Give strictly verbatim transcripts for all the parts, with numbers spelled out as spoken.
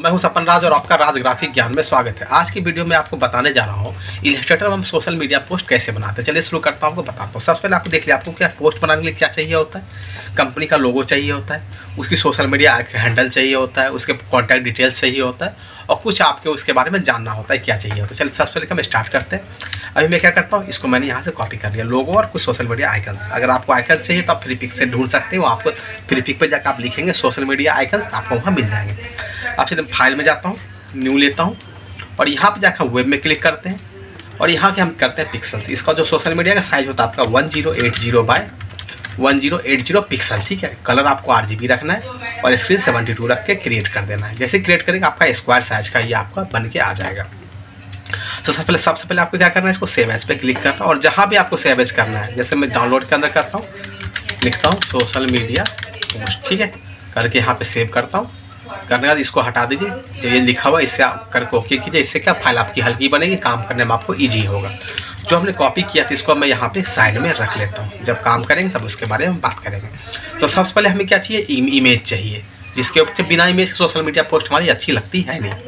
मैं हूं सपन राज और आपका राज ग्राफिक ज्ञान में स्वागत है। आज की वीडियो में आपको बताने जा रहा हूं इलस्ट्रेटर में हम सोशल मीडिया पोस्ट कैसे बनाते हैं। चलिए शुरू करता हूं, आपको बताता हूं। सबसे पहले आपको देख लिया, आपको क्या पोस्ट बनाने के लिए क्या चाहिए होता है। कंपनी का लोगो चाहिए होता है, उसकी सोशल मीडिया हैंडल चाहिए होता है, उसके कॉन्टैक्ट डिटेल्स चाहिए होता है और कुछ आपके उसके बारे में जानना होता है क्या चाहिए होता है। चलिए सबसे पहले हम स्टार्ट करते हैं। अभी मैं क्या करता हूँ, इसको मैंने यहाँ से कॉपी कर लिया, लोगो और कुछ सोशल मीडिया आइकन्स। अगर आपको आइकन्स चाहिए तो आप फ्री पिक से ढूंढ सकते हो। आपको फ्री पिक पर जाकर आप लिखेंगे सोशल मीडिया आइकन्स, तो आपको वहाँ मिल जाएंगे। अब सीधे फाइल में जाता हूँ, न्यू लेता हूँ और यहाँ पे जाकर वेब में क्लिक करते हैं और यहाँ के हम करते हैं पिक्सल्स। इसका जो सोशल मीडिया का साइज होता है आपका one zero eight zero by one zero eight zero pixel, ठीक है। कलर आपको आर जी बी रखना है और स्क्रीन सेवेंटी टू रख के क्रिएट कर देना है। जैसे क्रिएट करेंगे आपका स्क्वायर साइज का ये आपका बन के आ जाएगा। तो सबसे पहले सबसे पहले आपको क्या करना है, इसको सेव एज पे क्लिक करना और जहाँ भी आपको सेव एज करना है, जैसे मैं डाउनलोड के अंदर करता हूँ, लिखता हूँ सोशल मीडिया पोस्ट, ठीक है, करके यहाँ पे सेव करता हूँ। करने के बाद इसको हटा दीजिए, जो ये लिखा हुआ इससे आप करके ओके कीजिए। इससे क्या फाइल आपकी हल्की बनेगी, काम करने में आपको ईजी होगा। जो हमने कॉपी किया था इसको मैं यहाँ पे साइड में रख लेता हूँ, जब काम करेंगे तब उसके बारे में बात करेंगे। तो सबसे पहले हमें क्या चाहिए, इमेज चाहिए, जिसके ऊपर बिना इमेज सोशल मीडिया पोस्ट हमारी अच्छी लगती है नहीं।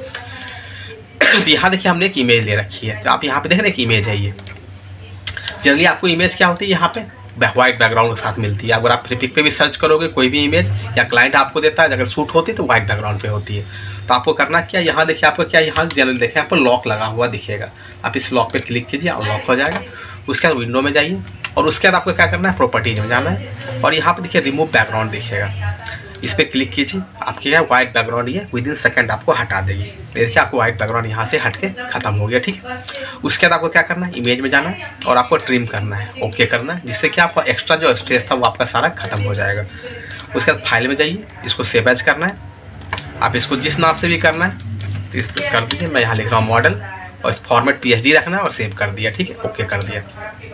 तो यहाँ देखिए हमने एक इमेज ले रखी है, तो आप यहाँ पे देख रहे हैं कि इमेज है ये। जनरली आपको इमेज क्या होती है, यहाँ पे वाइट बैकग्राउंड के साथ मिलती है। अगर आप फ्री पिक पे भी सर्च करोगे कोई भी इमेज या क्लाइंट आपको देता है, अगर शूट होती है तो वाइट बैकग्राउंड पे होती है। तो आपको करना क्या, यहाँ देखिए आपको क्या, यहाँ जनरल देखिए यहाँ पर लॉक लगा हुआ दिखेगा, आप इस लॉक पे क्लिक कीजिए और लॉक हो जाएगा। उसके बाद विंडो में जाइए और उसके बाद आपको क्या करना है, प्रॉपर्टीज में जाना है और यहाँ पे देखिए रिमूव बैकग्राउंड दिखेगा, इस पर क्लिक कीजिए। आपके यहाँ वाइट बैकग्राउंड ये विद इन सेकेंड आपको हटा देगी। देखिए आपको वाइट बैकग्राउंड यहाँ से हट के खत्म हो गया, ठीक है। उसके बाद आपको क्या करना है, इमेज में जाना है और आपको ट्रिम करना है, ओके करना है, जिससे कि आपका एक्स्ट्रा जो स्पेस था वो आपका सारा खत्म हो जाएगा। उसके बाद फाइल में जाइए, इसको सेव एज करना है। आप इसको जिस नाम से भी करना है तो इस पर कर दीजिए। मैं यहाँ लिख रहा हूँ मॉडल और इस फॉर्मेट पी एच डी रखना है और सेव कर दिया, ठीक है, ओके कर दिया।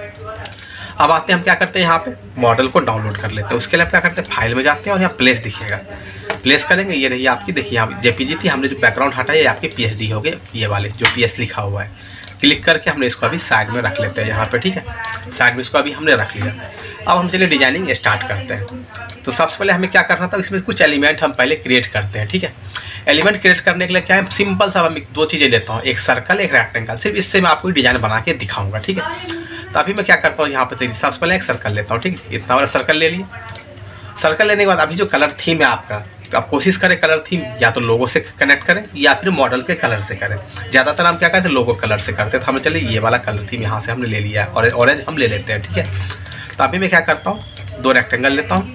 अब आते हैं हम क्या करते हैं, यहाँ पे मॉडल को डाउनलोड कर लेते हैं। उसके लिए आप क्या करते हैं, फाइल में जाते हैं और यहाँ प्लेस दिखेगा, प्लेस करेंगे। ये रही आपकी, देखिए यहाँ जेपीजी थी, हमने जो बैकग्राउंड हटाया ये आपकी पीएचडी हो गए, ये वाले जो पीएस लिखा हुआ है। क्लिक करके हमने इसको अभी साइड में रख लेते हैं यहाँ पे, ठीक है। साइड में इसको अभी हमने रख लिया। अब हम चलिए डिजाइनिंग स्टार्ट करते हैं। तो सबसे पहले हमें क्या करना था, इसमें कुछ एलिमेंट हम पहले क्रिएट करते हैं, ठीक है। एलिमेंट क्रिएट करने के लिए क्या है, सिंपल सा मैं दो चीज़ें लेता हूँ, एक सर्कल एक रेक्टेंगल। सिर्फ इससे मैं आपको डिजाइन बना के दिखाऊंगा, ठीक है। तो अभी मैं क्या करता हूँ, यहाँ पे सबसे पहले एक सर्कल लेता हूँ, ठीक है। इतना बड़ा सर्कल ले लिया। सर्कल लेने के बाद अभी जो कलर थीम है आपका, तो आप कोशिश करें कलर थीम या तो लोगो से कनेक्ट करें या फिर मॉडल के कलर से करें। ज़्यादातर हम क्या करते हैं, लोगो कलर से करते हैं। तो हमें चलिए ये वाला कलर थीम यहाँ से हमने ले लिया है, ऑरेंज ऑरेंज हम ले लेते हैं, ठीक है। तो अभी मैं क्या करता हूँ, दो रेक्टेंगल लेता हूँ,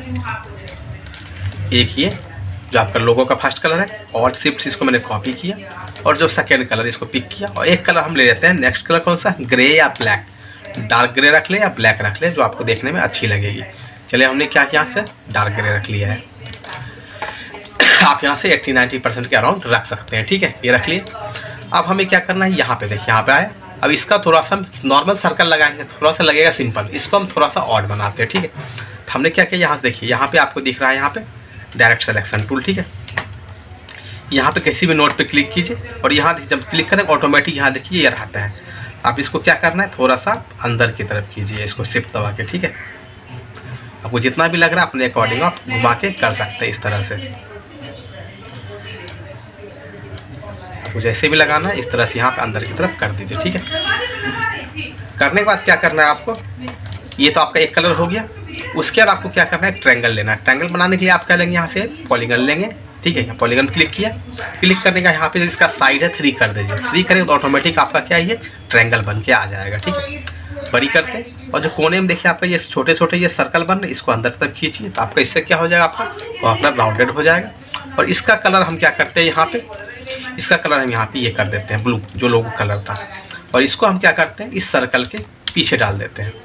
एक ये जो आपका लोगो का फर्स्ट कलर है और शिफ्ट इसको मैंने कॉपी किया और जो सेकेंड कलर इसको पिक किया और एक कलर हम ले लेते हैं। नेक्स्ट कलर कौन सा, ग्रे या ब्लैक, डार्क ग्रे रख ले या ब्लैक रख ले, जो आपको देखने में अच्छी लगेगी। चलिए हमने क्या किया, यहाँ से डार्क ग्रे रख लिया है। आप यहाँ से अस्सी नब्बे परसेंट के अराउंड रख सकते हैं, ठीक है, ये रख लिए। अब हमें क्या करना है, यहाँ पे देखिए यहाँ पे आए। अब इसका थोड़ा सा नॉर्मल सर्कल लगाएंगे, थोड़ा सा लगेगा सिंपल, इसको हम थोड़ा सा ऑड बनाते हैं, ठीक है। तो हमने क्या किया, यहाँ से देखिए यहाँ पे आपको दिख रहा है यहाँ पे डायरेक्ट सिलेक्शन टूल, ठीक है। यहाँ पे किसी भी नोट पे क्लिक कीजिए और यहाँ जब क्लिक करें ऑटोमेटिक यहाँ देखिए ये रहता है। आप इसको क्या करना है, थोड़ा सा अंदर की तरफ कीजिए, इसको शिफ्ट दबा के, ठीक है। आपको जितना भी लग रहा है अपने अकॉर्डिंग आप घुमा के कर सकते हैं इस तरह से। आपको जैसे भी लगाना है इस तरह से यहाँ पे अंदर की तरफ कर दीजिए, ठीक है। करने के बाद क्या करना है आपको, ये तो आपका एक कलर हो गया। उसके बाद आपको क्या करना है, ट्रायंगल लेना है। ट्रायंगल बनाने के लिए आप क्या लेंगे, यहाँ से पॉलीगन लेंगे, ठीक है। यहाँ पॉलीगन क्लिक किया, क्लिक करने का यहाँ पे इसका साइड है थ्री कर दीजिए। थ्री करेंगे तो ऑटोमेटिक आपका क्या है, ये ट्रायंगल बन के आ जाएगा, ठीक है। बड़ी करते हैं और जो कोने में देखिए आपका ये छोटे छोटे ये सर्कल बन रहे, इसको अंदर तक खींचिए, तो आपका इससे क्या हो जाएगा, आपका कॉर्नर राउंडेड हो जाएगा। और इसका कलर हम क्या करते हैं, यहाँ पे इसका कलर हम यहाँ पे ये कर देते हैं ब्लू, जो लोगो कलर था। और इसको हम क्या करते हैं, इस सर्कल के पीछे डाल देते हैं,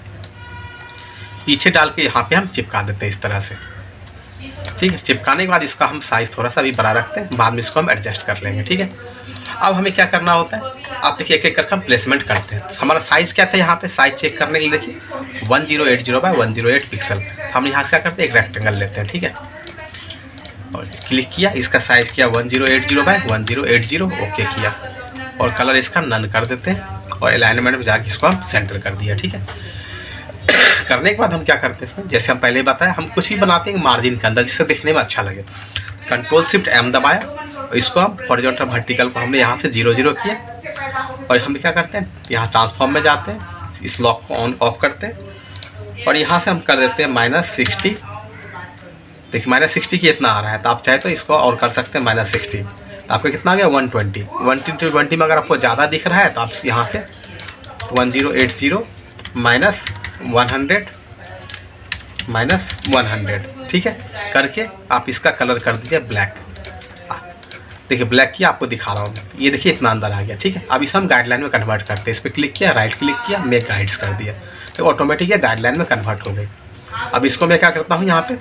पीछे डाल के यहाँ पे हम चिपका देते हैं इस तरह से, ठीक है। चिपकाने के बाद इसका हम साइज थोड़ा सा भी बड़ा रखते हैं, बाद में इसको हम एडजस्ट कर लेंगे, ठीक है। अब हमें क्या करना होता है, आप देखिए एक एक करके हम प्लेसमेंट करते हैं। हमारा साइज क्या था, यहाँ पे साइज चेक करने के लिए देखिए one zero eight zero by one zero eight pixel. हम यहाँ से क्या करते हैं, एक रेक्टेंगल लेते हैं, ठीक है, और क्लिक किया, इसका साइज किया one zero eight zero by one zero eight zero, okay किया और कलर इसका नन कर देते हैं और अलाइनमेंट में जाके इसको हम सेंटर कर दिया, ठीक है। करने के बाद हम क्या करते हैं, इसमें जैसे हम पहले बताया, हम कुछ भी बनाते हैं मार्जिन के अंदर जिससे दिखने में अच्छा लगे। कंट्रोल शिफ्ट एम दबाया और इसको हम हॉरिजॉन्टल वर्टिकल को हमने यहाँ से जीरो जीरो किया और हम क्या करते हैं यहाँ ट्रांसफॉर्म में जाते हैं, इस लॉक को ऑन ऑफ करते हैं और यहाँ से हम कर देते हैं माइनस सिक्सटी। देखिए माइनस सिक्सटी की इतना आ रहा है, तो आप चाहे तो इसको और कर सकते हैं माइनस सिक्सटी, तो आपको कितना आ गया one twenty. One twenty twenty में अगर आपको ज़्यादा दिख रहा है तो आप यहाँ से one zero eight zero minus one hundred minus one hundred, ठीक है, करके आप इसका कलर कर दीजिए ब्लैक। देखिए ब्लैक की आपको दिखा रहा हूँ, ये देखिए इतना अंदर आ गया, ठीक है। अब इसे हम गाइडलाइन में कन्वर्ट करते हैं, इस पर क्लिक किया, राइट क्लिक किया, मेक गाइड्स कर दिया, तो ऑटोमेटिक ये गाइडलाइन में कन्वर्ट हो गई। अब इसको मैं क्या करता हूँ यहाँ पे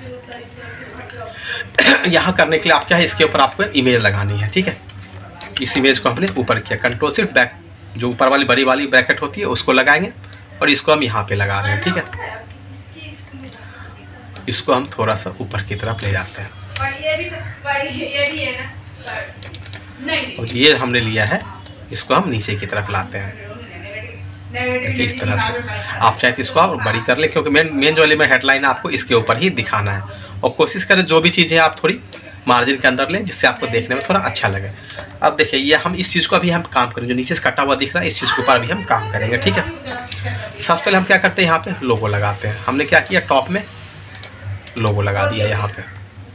यहाँ करने के लिए आप क्या है, इसके ऊपर आपको इमेज लगानी है, ठीक है। इस इमेज को हमने ऊपर किया, कंट्रोल शिफ्ट बैक, जो ऊपर वाली बड़ी वाली ब्रैकेट होती है उसको लगाएंगे और इसको हम यहाँ पे लगा रहे हैं, ठीक है। इसको हम थोड़ा सा ऊपर की तरफ ले जाते हैं और ये हमने लिया है, इसको हम नीचे की तरफ लाते हैं। देखिए इस तरह से आप चाहे तो इसको और बड़ी कर ले, क्योंकि मेन मेन जो एलिमेंट हेडलाइन है आपको इसके ऊपर ही दिखाना है। और कोशिश करें जो भी चीज़ें आप थोड़ी मार्जिन के अंदर लें, जिससे आपको देखने में थोड़ा अच्छा लगे। अब देखिए ये हम इस चीज़ को अभी हम काम करेंगे, जो नीचे से कटा हुआ दिख रहा है इस चीज़ के ऊपर भी हम काम करेंगे, ठीक है। सबसे पहले हम क्या करते हैं, यहाँ पे लोगो लगाते हैं। हमने क्या किया, टॉप में लोगो लगा दिया यहाँ पे।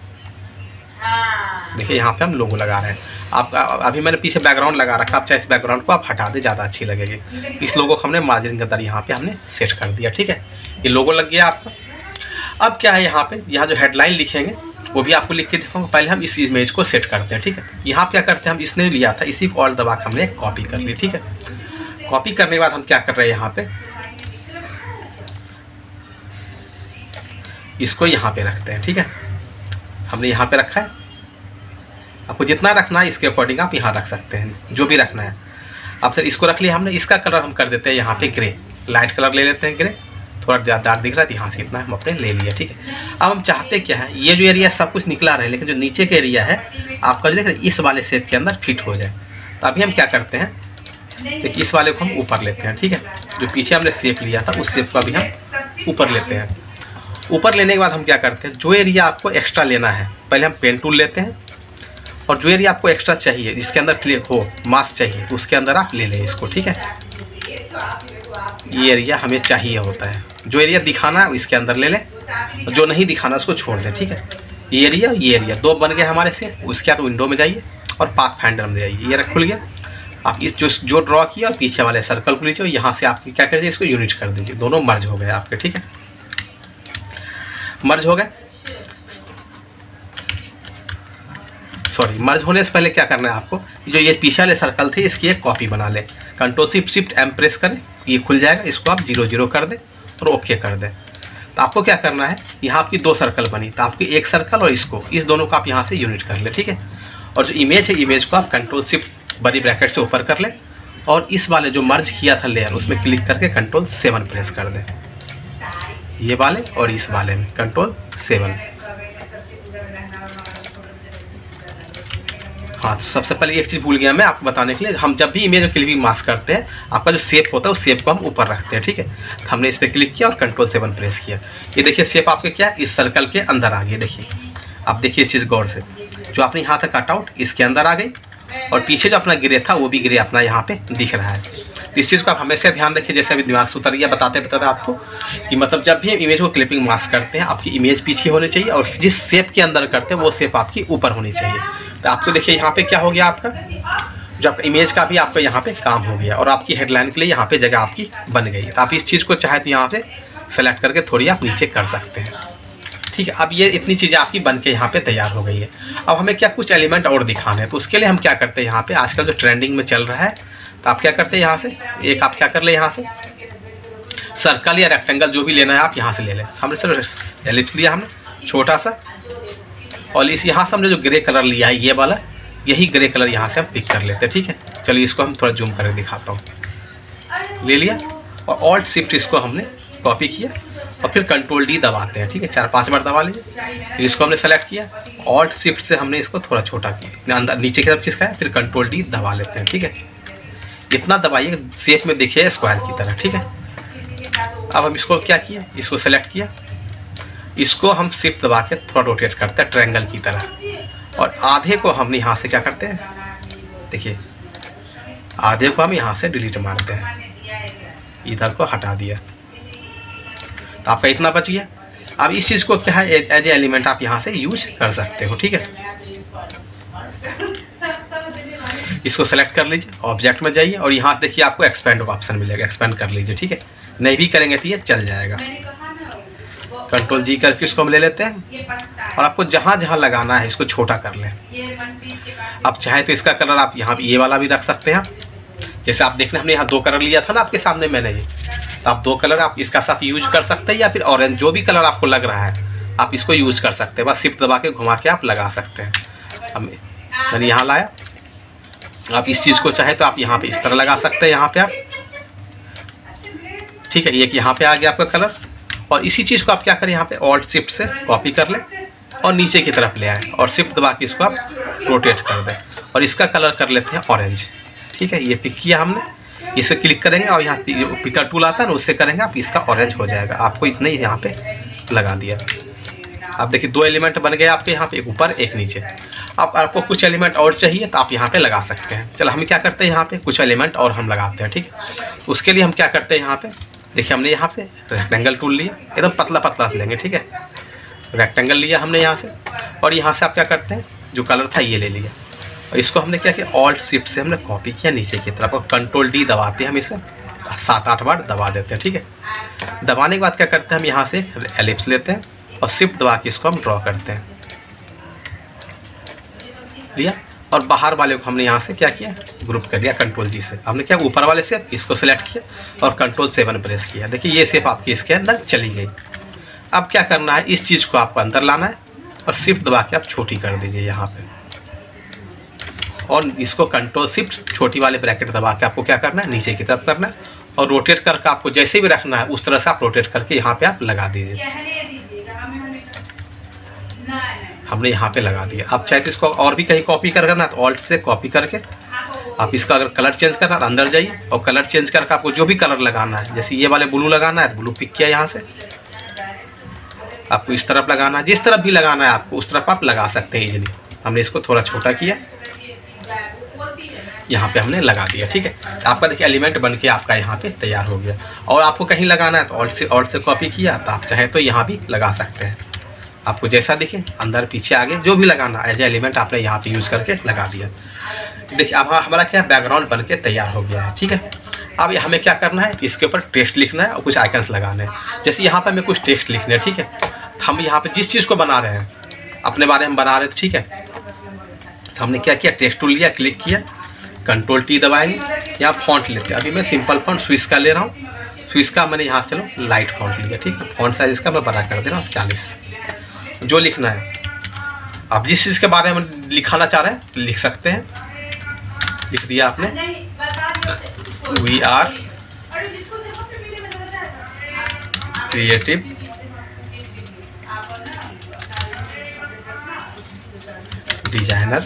देखिए यहाँ पे हम लोगो लगा रहे हैं। आप अभी मैंने पीछे बैकग्राउंड लगा रखा, आप चाहे इस बैकग्राउंड को आप हटा दें, ज़्यादा अच्छी लगेगी। इस लोगो को हमने मार्जिन के अंदर यहाँ पे हमने सेट कर दिया, ठीक है। ये लोगो लग गया आपका। अब क्या है यहाँ पे, यहाँ जो हेडलाइन लिखेंगे वो भी आपको लिख के दिखाऊंगा। पहले हम इस इमेज को सेट करते हैं, ठीक है। यहाँ क्या करते हैं, हम इसने लिया था, इसी को ऑल दबा के हमने कॉपी कर ली, ठीक है। कॉपी करने के बाद हम क्या कर रहे हैं, यहाँ पे इसको यहाँ पे रखते हैं, ठीक है। हमने यहाँ पे रखा है, आपको जितना रखना है इसके अकॉर्डिंग आप यहाँ रख सकते हैं, जो भी रखना है। अब फिर इसको रख लिया हमने, इसका कलर हम कर देते हैं यहाँ पे ग्रे, लाइट कलर ले लेते हैं ग्रे, थोड़ा ज़्यादा डार्क दिख रहा है, यहाँ से इतना हम अपने ले लिया, ठीक है। अब हम चाहते क्या है, ये जो एरिया सब कुछ निकला रहे, लेकिन जो नीचे का एरिया है आपका जो देख रहे इस वाले शेप के अंदर फिट हो जाए। तो अभी हम क्या करते हैं, देखिए इस वाले को हम ऊपर लेते हैं, ठीक है। जो पीछे हमने शेप लिया था उस शेप को अभी हम ऊपर लेते हैं। ऊपर लेने के बाद हम क्या करते हैं, जो एरिया आपको एक्स्ट्रा लेना है पहले हम पेन टूल लेते हैं, और जो एरिया आपको एक्स्ट्रा चाहिए जिसके अंदर क्लिक हो मास्क चाहिए तो उसके अंदर आप ले लें इसको, ठीक है। ये एरिया हमें चाहिए होता है, जो एरिया दिखाना है इसके अंदर ले लें, जो नहीं दिखाना उसको छोड़ दें, ठीक है। ये एरिया ये एरिया दो बन गए हमारे से। उसके बाद विंडो में जाइए और पाथ फाइंडर में जाइए, ये रख खुल गया। आप इस जो जो ड्रॉ किया और पीछे वाले सर्कल को लीजिए और यहाँ से आपकी क्या करिए, इसको यूनिट कर दीजिए, दोनों मर्ज हो गए आपके, ठीक है। मर्ज हो गए, सॉरी मर्ज होने से पहले क्या करना है आपको, जो ये पीछे वाले सर्कल थे इसकी एक कॉपी बना लें। Control shift shift M press करें, ये खुल जाएगा, इसको आप जीरो जीरो कर दें और ओके कर दें। तो आपको क्या करना है, यहाँ आपकी दो सर्कल बनी, तो आपकी एक सर्कल और इसको, इस दोनों को आप यहाँ से यूनिट कर लें, ठीक है। और जो इमेज है, इमेज को आप कंट्रोल शिफ्ट बड़ी ब्रैकेट से ऊपर कर लें और इस वाले जो मर्ज किया था लेयर उसमें क्लिक करके कंट्रोल सेवन प्रेस कर दें, ये वाले और इस वाले में कंट्रोल सेवन। हाँ, तो सबसे पहले एक चीज़ भूल गया मैं आपको बताने के लिए, हम जब भी इमेज क्लिपिंग मास्क करते हैं आपका जो शेप होता है उस शेप को हम ऊपर रखते हैं, ठीक है। तो हमने इस पर क्लिक किया और कंट्रोल सेवन प्रेस किया, ये देखिए शेप आपके क्या इस सर्कल के अंदर आ गई। देखिए आप देखिए इस चीज़ गौर से, जो आपने यहाँ तक कट आउट इसके अंदर आ गई और पीछे जो अपना ग्रे था वो भी ग्रे अपना यहाँ पे दिख रहा है। तो इस चीज़ को आप हमेशा ध्यान रखिए, जैसे अभी दिमाग से उतर गया बताते बताते आपको कि मतलब जब भी इमेज को क्लिपिंग मास्क करते हैं आपकी इमेज पीछे होनी चाहिए और जिस शेप के अंदर करते हैं वो शेप आपकी ऊपर होनी चाहिए। तो आपको देखिए यहाँ पे क्या हो गया, आपका जो आपका इमेज का भी आपका यहाँ पे काम हो गया और आपकी हेडलाइन के लिए यहाँ पे जगह आपकी बन गई। तो आप इस चीज़ को चाहे तो यहाँ पे सेलेक्ट करके थोड़ी आप नीचे कर सकते हैं, ठीक है। अब ये इतनी चीज़ें आपकी बन के यहाँ पे तैयार हो गई है। अब हमें क्या कुछ एलिमेंट और दिखाने हैं, तो उसके लिए हम क्या करते हैं, यहाँ पे आजकल जो ट्रेंडिंग में चल रहा है, तो आप क्या करते हैं यहाँ से एक आप क्या कर ले, यहाँ से सर्कल या रेक्टेंगल जो भी लेना है आप यहाँ से ले लें। हमने सिर्फ एलिप्स लिया हमने छोटा सा, और इस यहाँ से हमने जो ग्रे कलर लिया है ये वाला, यही ग्रे कलर यहाँ से हम पिक कर लेते हैं, ठीक है। चलिए इसको हम थोड़ा जूम करके दिखाता हूँ। ले लिया और ऑल्ट शिफ्ट इसको हमने कॉपी किया और फिर कंट्रोल डी दबाते हैं, ठीक है। चार पांच बार दबा लीजिए। इसको हमने सेलेक्ट किया, ऑल्ट शिफ्ट से हमने इसको थोड़ा छोटा किया, अंदर नीचे की तरफ खिसका है, फिर कंट्रोल डी दबा लेते हैं, ठीक है। इतना दबाइए शेप में देखिए स्क्वायर की तरह, ठीक है। अब हम इसको क्या किया, इसको सेलेक्ट किया, इसको हम शिफ्ट दबा के थोड़ा रोटेट करते हैं ट्रायंगल की तरह। और आधे को हम यहाँ से क्या करते हैं, देखिए आधे को हम यहाँ से डिलीट मारते हैं, इधर को हटा दिया तो आपका इतना बच गया। अब इस चीज़ को क्या है एज ए एलिमेंट आप यहाँ से यूज कर सकते हो, ठीक है। इसको सेलेक्ट कर लीजिए, ऑब्जेक्ट में जाइए और यहाँ देखिए आपको एक्सपेंड का ऑप्शन मिलेगा, एक्सपेंड कर लीजिए, ठीक है। नहीं भी करेंगे तो ये चल जाएगा। कंट्रोल जी करके इसको हम ले लेते हैं और आपको जहाँ जहाँ लगाना है इसको छोटा कर लें। आप चाहे तो इसका कलर आप यहाँ ये वाला भी रख सकते हैं, जैसे आप देखना हमने यहाँ दो कलर लिया था ना आपके सामने मैंने ये, तो आप दो कलर आप इसका साथ यूज कर सकते हैं या फिर ऑरेंज जो भी कलर आपको लग रहा है आप इसको यूज़ कर सकते हैं। बस शिफ्ट दबा के घुमा के आप लगा सकते हैं। हम मैंने यहाँ लाया, आप इस चीज़ को चाहे तो आप यहाँ पे इस तरह लगा सकते हैं, यहाँ पे आप, ठीक है। एक यहाँ पे आ गया आपका कलर और इसी चीज़ को आप क्या करें, यहाँ पे ऑल्ट शिफ्ट से कॉपी कर लें और नीचे की तरफ ले आएँ और शिफ्ट दबा के इसको आप रोटेट कर दें और इसका कलर कर लेते हैं ऑरेंज, ठीक है। ये पिक किया हमने, इस पर क्लिक करेंगे और यहाँ पिकर टूल आता है ना उससे करेंगे आप, इसका ऑरेंज हो जाएगा। आपको इतने ही यहाँ पे लगा दिया। आप देखिए दो एलिमेंट बन गए आपके यहाँ पे, एक ऊपर एक नीचे। अब आपको कुछ एलिमेंट और चाहिए तो आप यहाँ पे लगा सकते हैं। चलो हम क्या करते हैं, यहाँ पे कुछ एलिमेंट और हम लगाते हैं, ठीक है। उसके लिए हम क्या करते हैं, यहाँ पे देखिए हमने यहाँ से रेक्टेंगल टूल लिया, एकदम पतला पतला लेंगे, ठीक है। रेक्टेंगल लिया हमने यहाँ से और यहाँ से आप क्या करते हैं, जो कलर था ये ले लिया और इसको हमने क्या किया, ऑल्ट शिफ्ट से हमने कॉपी किया नीचे की तरफ और कंट्रोल डी दबाते हैं हम इसे सात आठ बार दबा देते हैं, ठीक है। दबाने के बाद क्या करते हैं, हम यहाँ से एलिप्स लेते हैं और शिफ्ट दबा के इसको हम ड्रॉ करते हैं, लिया। और बाहर वाले को हमने यहाँ से क्या किया, ग्रुप कर दिया कंट्रोल जी से। हमने क्या ऊपर वाले से इसको सेलेक्ट किया और कंट्रोल सेवन प्रेस किया। देखिए ये शेप आपकी इसके अंदर चली गई। अब क्या करना है, इस चीज़ को आपको अंदर लाना है और शिफ्ट दबा के आप छोटी कर दीजिए यहाँ पे और इसको कंट्रोल शिफ्ट छोटी वाले ब्रैकेट दबा के आपको क्या करना है, नीचे की तरफ करना है और रोटेट करके आपको जैसे भी रखना है उस तरह से आप रोटेट करके यहाँ पे आप लगा दीजिए। हमने यहाँ पे लगा दिया। आप चाहे तो इसको और भी कहीं कॉपी कर करना है तो ऑल्ट से कॉपी करके आप इसका अगर कलर चेंज करना है तो अंदर जाइए और कलर चेंज करके आपको जो भी कलर लगाना है, जैसे ये वाले ब्लू लगाना है तो ब्लू पिक किया यहाँ से, आपको इस तरफ लगाना है, जिस तरफ भी लगाना है आपको उस तरफ आप लगा सकते हैं इजीली। हमने इसको थोड़ा छोटा किया, यहाँ पे हमने लगा दिया, ठीक है। तो आपका देखिए एलिमेंट बन के आपका यहाँ पे तैयार हो गया। और आपको कहीं लगाना है तो ऑल्ट से ऑल्ट से कॉपी किया तो आप चाहे तो यहाँ भी लगा सकते हैं। आपको जैसा दिखे अंदर पीछे आगे जो भी लगाना एज ए एलिमेंट आपने यहाँ पे यूज़ करके लगा दिया। देखिए अब हमारा क्या बैकग्राउंड बन के तैयार हो गया है, ठीक है। अब हमें क्या करना है, इसके ऊपर टेक्स्ट लिखना है और कुछ आइकन्स लगाने हैं। जैसे यहाँ पर हमें कुछ टेक्स्ट लिखने हैं, ठीक है। तो हम यहाँ पे जिस चीज़ को बना रहे हैं, अपने बारे में बना रहे थे, ठीक है। तो हमने क्या किया, टेक्स्ट टूल लिया, क्लिक किया, कंट्रोल टी दबाएंगे, यहाँ फॉन्ट लेते हैं। अभी मैं सिंपल फॉन्ट स्विच का ले रहा हूँ, स्विच का मैंने यहाँ से लो लाइट फॉन्ट लिया, ठीक है। फॉन्ट साइज इसका मैं बड़ा कर दे रहा हूँ चालीस। जो लिखना है आप जिस चीज़ के बारे में लिखाना चाह रहे हैं लिख सकते हैं। लिख दिया आपने, वी आर क्रिएटिव डिजाइनर,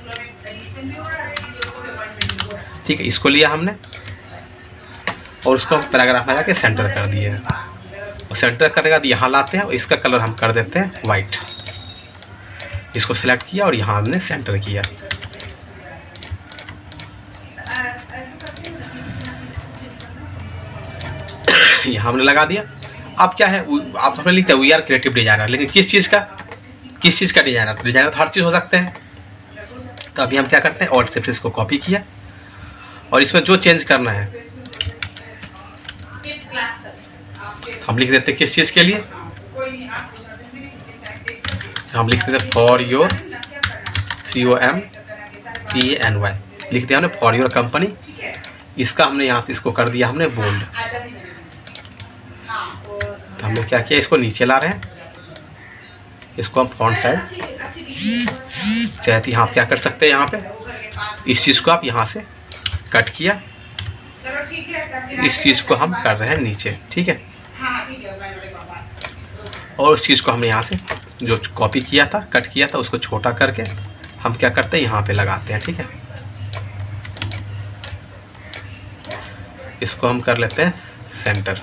ठीक है। इसको लिया हमने और उसको हम पैराग्राफ में जाके सेंटर कर दिए हैं और सेंटर करने के बाद यहाँ लाते हैं और इसका कलर हम कर देते हैं वाइट। इसको सेलेक्ट किया और यहाँ हमने सेंटर किया। यहाँ हमने लगा दिया। अब क्या है, आप हमने लिखते हैं वी आर क्रिएटिव डिजाइनर, लेकिन किस चीज़ का किस चीज़ का डिजाइनर? डिजाइनर तो हर चीज़ हो सकते हैं। तो अभी हम क्या करते हैं, ऑल्ट शिफ्ट इसको कॉपी किया और इसमें जो चेंज करना है हम लिख देते हैं किस चीज़ के लिए, हम लिख देते हैं for your, C O M P N Y लिखते हैं हमने, फॉर योर कंपनी। इसका हमने यहाँ पे इसको कर दिया हमने बोल्ड। तो हमने क्या किया, इसको नीचे ला रहे हैं, इसको हम फॉन्ट साइज चाहे तो यहाँ क्या कर सकते हैं, यहाँ पे इस चीज़ को आप यहाँ से कट किया, इस चीज़ को हम कर रहे हैं नीचे, ठीक है। और उस चीज़ को हमने यहाँ से जो कॉपी किया था, कट किया था, उसको छोटा करके हम क्या करते हैं, यहाँ पे लगाते हैं, ठीक है। इसको हम कर लेते हैं सेंटर।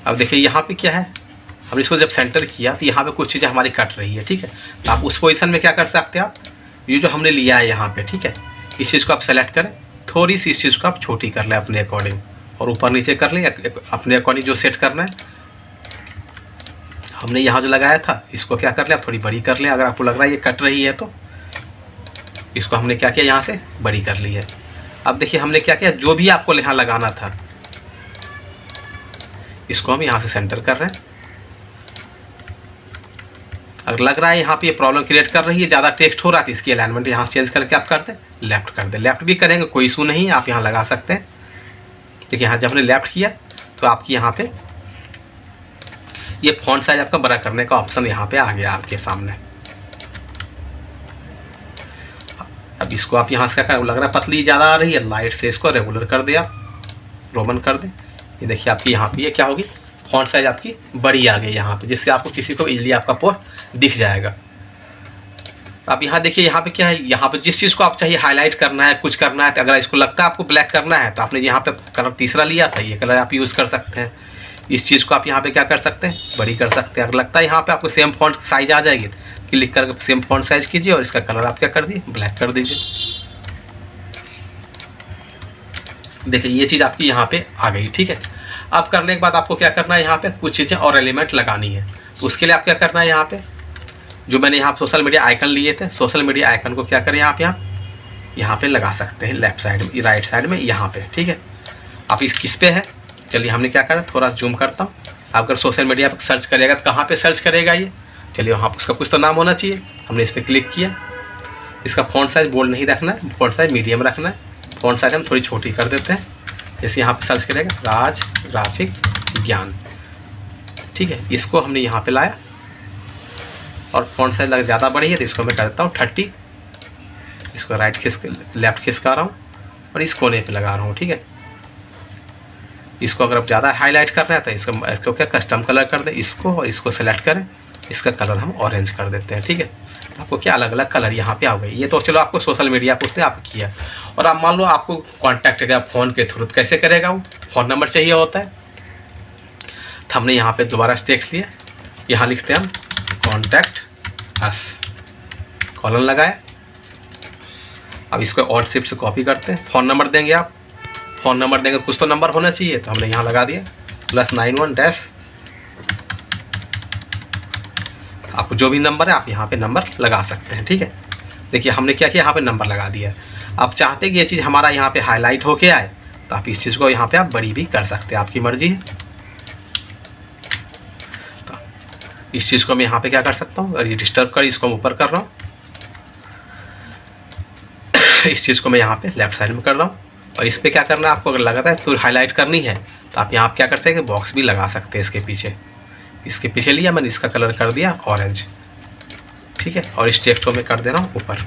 अब देखिए यहाँ पे क्या है, हमने इसको जब सेंटर किया तो यहाँ पे कुछ चीज़ें हमारी कट रही है, ठीक है। तो आप उस पोजीशन में क्या कर सकते हैं, आप ये जो हमने लिया है यहाँ पे, ठीक है, इस चीज़ को आप सेलेक्ट करें, थोड़ी सी इस चीज़ को आप छोटी कर लें अपने अकॉर्डिंग, और ऊपर नीचे कर लें अपने अकॉर्डिंग जो सेट करना है। हमने यहाँ जो लगाया था इसको क्या कर लें, आप थोड़ी बड़ी कर लें। अगर आपको लग रहा है ये कट रही है तो इसको हमने क्या किया, यहाँ से बड़ी कर ली है। अब देखिए हमने क्या किया, जो भी आपको यहाँ लगाना था इसको हम यहाँ से सेंटर कर रहे हैं। अगर लग रहा है यहाँ पे ये प्रॉब्लम क्रिएट कर रही है, ज़्यादा टेक्स्ट हो रहा है, तो इसकी अलाइनमेंट यहाँ से चेंज करके आप कर दें, लेफ्ट कर दें। लेफ्ट भी करेंगे कोई इशू नहीं है, आप यहाँ लगा सकते हैं। देखिए यहाँ जब हमने लेफ्ट किया तो आपकी यहाँ पे ये फॉन्ट साइज आपका बड़ा करने का ऑप्शन यहाँ पे आ गया आपके सामने। अब इसको आप यहाँ से क्या कर, लग रहा है पतली ज़्यादा आ रही है, लाइट से इसको रेगुलर कर दे, आप रोमन कर दें। ये देखिए आपकी यहाँ पे ये क्या होगी, फॉन्ट साइज आपकी बड़ी आ गई यहाँ पे, जिससे आपको किसी को इजीली आपका पोस्ट दिख जाएगा। अब यहाँ देखिए यहाँ पे क्या है, यहाँ पे जिस चीज़ को आप चाहिए हाईलाइट करना है, कुछ करना है, तो अगर इसको लगता है आपको ब्लैक करना है तो आपने यहाँ पे कलर तीसरा लिया था, ये कलर आप यूज़ कर सकते हैं। इस चीज़ को आप यहाँ पे क्या कर सकते हैं, बड़ी कर सकते हैं। अगर लगता है यहाँ पे आपको सेम फॉन्ट साइज आ जाएगी, क्लिक करके सेम फॉन्ट साइज कीजिए और इसका कलर आप क्या कर दिए, ब्लैक कर दीजिए। देखिए ये चीज़ आपकी यहाँ पे आ गई, ठीक है। अब करने के बाद आपको क्या करना है, यहाँ पे कुछ चीज़ें और एलिमेंट लगानी है। उसके लिए आप क्या करना है, यहाँ पे जो मैंने यहाँ सोशल मीडिया आइकन लिए थे, सोशल मीडिया आइकन को क्या करें, आप यहाँ यहाँ पे लगा सकते हैं, लेफ्ट साइड में, राइट साइड में, यहाँ पे, ठीक है। आप इस किस पे है, चलिए हमने क्या करा, थोड़ा जूम करता हूँ। आप अगर सोशल मीडिया पर सर्च करेगा तो कहाँ पे सर्च करेगा ये, चलिए वहाँ उसका कुछ तो नाम होना चाहिए। हमने इस पर क्लिक किया, इसका फॉन्ट साइज बोल्ड नहीं रखना है, फॉन्ट साइज मीडियम रखना है। फॉन्ट साइज हम थोड़ी छोटी कर देते हैं, जैसे यहाँ पे सर्च करेगा राज ग्राफिक ज्ञान, ठीक है। इसको हमने यहाँ पे लाया और फॉन्ट साइज लग ज़्यादा बड़ी है तो इसको मैं कर देता हूँ थर्टी। इसको राइट खिसक लेफ्ट खिसका रहा हूँ और इस कोने पे लगा रहा हूँ, ठीक है। इसको अगर आप ज़्यादा हाईलाइट कर रहे हैं तो इसको इसको क्या कस्टम कलर कर दें, इसको और इसको सेलेक्ट करें, इसका कलर हम ऑरेंज कर देते हैं, ठीक है। आपको क्या अलग अलग कलर यहाँ पे आ गए। ये तो चलो आपको सोशल मीडिया पर उसने आप किया, और आप मान लो आपको कांटेक्ट करेगा फ़ोन के थ्रू, कैसे करेगा, वो फ़ोन नंबर चाहिए होता है। तो हमने यहाँ पे दोबारा टेक्स्ट लिया, यहाँ लिखते हैं हम कॉन्टैक्ट अस, कॉलन लगाए। अब इसको ऑल्ट शिफ्ट से कॉपी करते हैं, फ़ोन नंबर देंगे, आप फ़ोन नंबर देंगे तो कुछ तो नंबर होना चाहिए, तो हमने यहाँ लगा दिया प्लस नाइन वन डैश, आपको जो भी नंबर है आप यहाँ पे नंबर लगा सकते हैं, ठीक है। देखिए हमने क्या किया, यहाँ पे नंबर लगा दिया। आप चाहते हैं कि ये चीज़ हमारा यहाँ पे हाईलाइट होके आए तो आप इस चीज़ को यहाँ पे आप बड़ी भी कर सकते हैं, आपकी मर्जी है। तो इस चीज़ को मैं यहाँ पे क्या कर सकता हूँ, और ये डिस्टर्ब कर, इसको मैं ऊपर कर रहा हूँ, इस चीज़ को मैं यहाँ पे लेफ्ट साइड में कर रहा हूँ। और इस पर क्या करना है आपको, अगर लगाता है तो हाईलाइट करनी है तो आप यहाँ क्या कर सकते हैं, बॉक्स भी लगा सकते हैं इसके पीछे। इसके पीछे लिया मैंने, इसका कलर कर दिया ऑरेंज, ठीक है। और इस टेक्स्ट को मैं कर दे रहा हूँ ऊपर,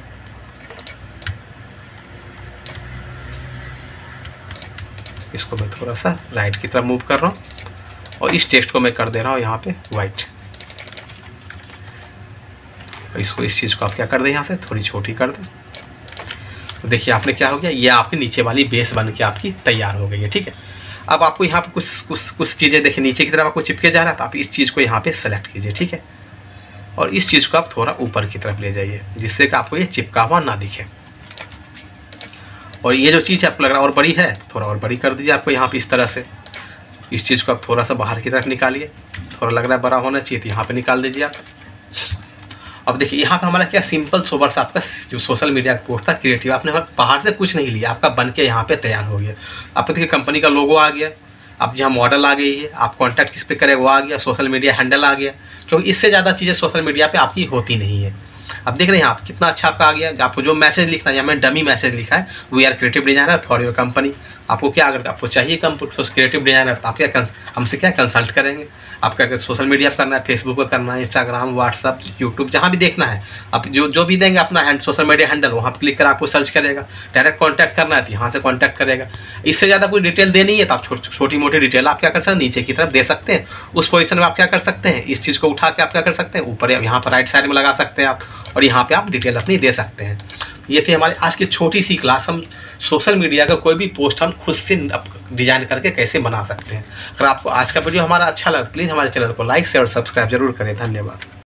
इसको मैं थोड़ा सा राइट की तरफ मूव कर रहा हूँ और इस टेक्स्ट को मैं कर दे रहा हूँ यहाँ पे वाइट। और इसको इस चीज़ को आप क्या कर दें, यहाँ से थोड़ी छोटी कर दें। तो देखिए आपने क्या हो गया, ये आपकी नीचे वाली बेस बन के आपकी तैयार हो गई है, ठीक है। अब आपको यहाँ पे कुछ कुछ कुछ चीज़ें देखिए नीचे की तरफ आपको चिपके जा रहा है, तो आप इस चीज़ को यहाँ पे सेलेक्ट कीजिए, ठीक है। और इस चीज़ को आप थोड़ा ऊपर की तरफ ले जाइए, जिससे कि आपको ये चिपका हुआ ना दिखे। और ये जो चीज़ आपको लग रहा है और बड़ी है, थोड़ा और बड़ी कर दीजिए आपको यहाँ पे इस तरह से। इस चीज़ को आप थोड़ा सा बाहर की तरफ निकालिए, थोड़ा लग रहा है बड़ा होना चाहिए तो यहाँ पे निकाल दीजिए आप। अब देखिए यहाँ पे हमारा क्या सिंपल सोबर सा आपका जो सोशल मीडिया पोस्ट था क्रिएटिव, आपने बाहर से कुछ नहीं लिया, आपका बन के यहाँ पे तैयार हो गया। आपको देखिए कंपनी का लोगो आ गया, अब यहाँ मॉडल आ गई है, आप कॉन्टैक्ट किस पे करें वो आ गया, सोशल मीडिया हैंडल आ गया, क्योंकि इससे ज़्यादा चीज़ें सोशल मीडिया पे आपकी होती नहीं है। अब देख रहे हैं आप कितना अच्छा आपका आ गया। आपको जो मैसेज लिखना है, यहाँ मैंने डमी मैसेज लिखा है, we are creative designer for your company. आपको क्या, अगर आपको चाहिए क्रिएटिव डिजाइनर तो आप क्या हमसे क्या कंसल्ट करेंगे। आपका अगर सोशल मीडिया पर करना है, फेसबुक पर करना है, इंस्टाग्राम, व्हाट्सअप, यूट्यूब, जहाँ भी देखना है आप जो जो भी देंगे अपना हैंड सोशल मीडिया हैंडल, वहाँ पर क्लिक कर आपको सर्च करेगा। डायरेक्ट कॉन्टैक्ट करना है तो यहाँ से कॉन्टैक्ट करेगा। इससे ज़्यादा कोई डिटेल देनी है तो आप छोटी मोटी डिटेल आप क्या कर सकते हैं, नीचे की तरफ दे सकते हैं। उस पोजीशन में आप क्या कर सकते हैं, इस चीज़ को उठा के आप क्या कर सकते हैं, ऊपर यहाँ पर राइट साइड में लगा सकते हैं आप, और यहाँ पर आप डिटेल अपनी दे सकते हैं। ये थी हमारी आज की छोटी सी क्लास। हम सोशल मीडिया का कोई भी पोस्ट हम खुद से डिजाइन करके कैसे बना सकते हैं। अगर आपको आज का वीडियो हमारा अच्छा लगा, प्लीज़ हमारे चैनल को लाइक शेयर और सब्सक्राइब जरूर करें। धन्यवाद।